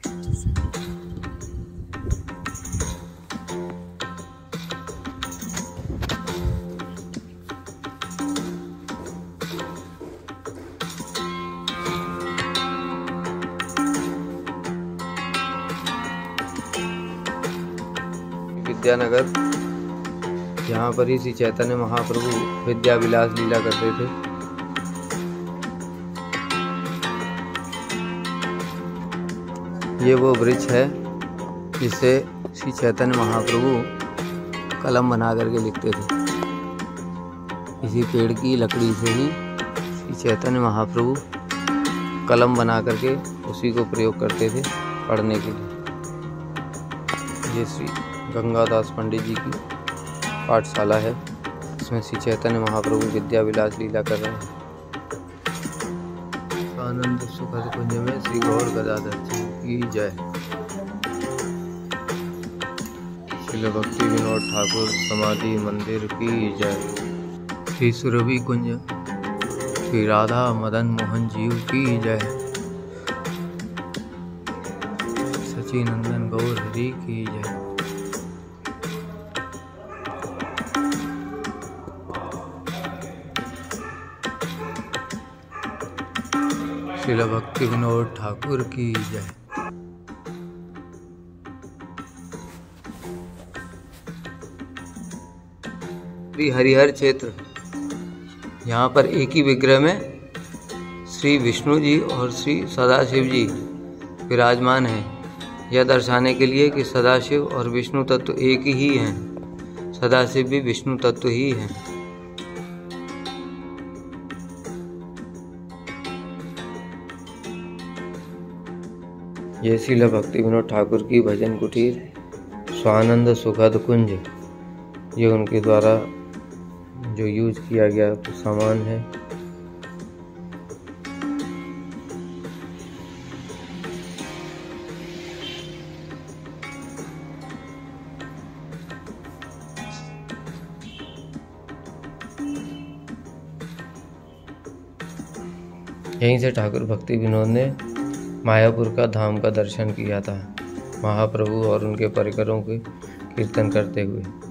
विद्यानगर, यहाँ पर ही श्री चैतन्य महाप्रभु विद्या विलास लीला करते थे। ये वो वृक्ष है जिससे श्री चैतन्य महाप्रभु कलम बना करके लिखते थे। इसी पेड़ की लकड़ी से ही श्री चैतन्य महाप्रभु कलम बना करके उसी को प्रयोग करते थे पढ़ने के लिए। ये श्री गंगादास पंडित जी की पाठशाला है, इसमें श्री चैतन्य महाप्रभु विद्या विलास लीला कर रहे हैं। आनंद सुखद कुंज में श्री गौर गदाधर जी की जय। श्री भक्ति विनोद ठाकुर समाधि मंदिर की जय। श्री सुरभि कुंज श्री राधा मदन मोहन जीव की जय। सचिनंदन गौर हरि की जय। श्रील भक्ति विनोद ठाकुर की जय। श्री हरिहर क्षेत्र, यहाँ पर एक ही विग्रह में श्री विष्णु जी और श्री सदाशिव जी विराजमान हैं। यह दर्शाने के लिए कि सदाशिव और विष्णु तत्व एक ही हैं, सदाशिव भी विष्णु तत्व ही हैं। ये श्रील भक्ति विनोद ठाकुर की भजन कुटीर स्वानंद सुखद कुंज, ये उनके द्वारा जो यूज किया गया सामान है। यहीं से ठाकुर भक्ति विनोद ने मायापुर का धाम का दर्शन किया था, महाप्रभु और उनके परिकरों के कीर्तन करते हुए।